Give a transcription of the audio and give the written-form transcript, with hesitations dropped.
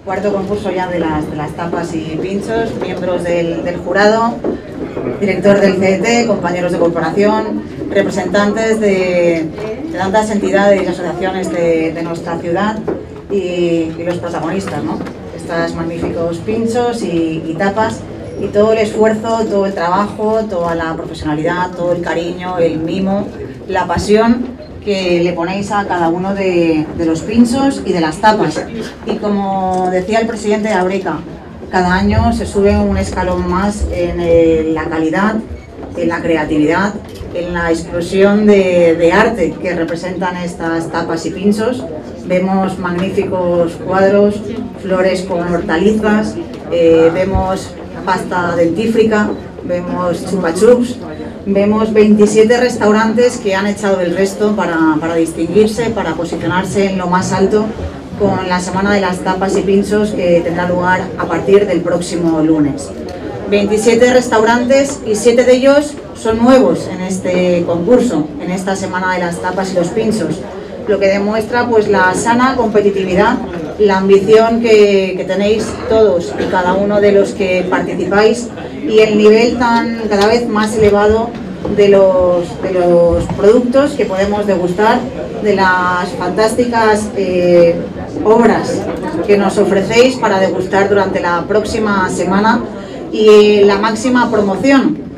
Cuarto concurso ya de las tapas y pinchos, miembros del jurado, director del CET, compañeros de corporación, representantes de tantas entidades y asociaciones de nuestra ciudad y los protagonistas, ¿no? Estos magníficos pinchos y tapas, y todo el esfuerzo, todo el trabajo, toda la profesionalidad, todo el cariño, el mimo, la pasión que le ponéis a cada uno de los pinchos y de las tapas. Y como decía el presidente de Abreca, cada año se sube un escalón más en la calidad, en la creatividad, en la explosión de arte que representan estas tapas y pinchos. Vemos magníficos cuadros, flores con hortalizas, vemos pasta dentífrica, vemos chupa chups. Vemos 27 restaurantes que han echado el resto para distinguirse, para posicionarse en lo más alto con la Semana de las Tapas y Pinchos que tendrá lugar a partir del próximo lunes. 27 restaurantes y 7 de ellos son nuevos en este concurso, en esta Semana de las Tapas y los Pinchos, lo que demuestra pues la sana competitividad, la ambición que tenéis todos y cada uno de los que participáis y el nivel cada vez más elevado de los productos que podemos degustar, de las fantásticas obras que nos ofrecéis para degustar durante la próxima semana y la máxima promoción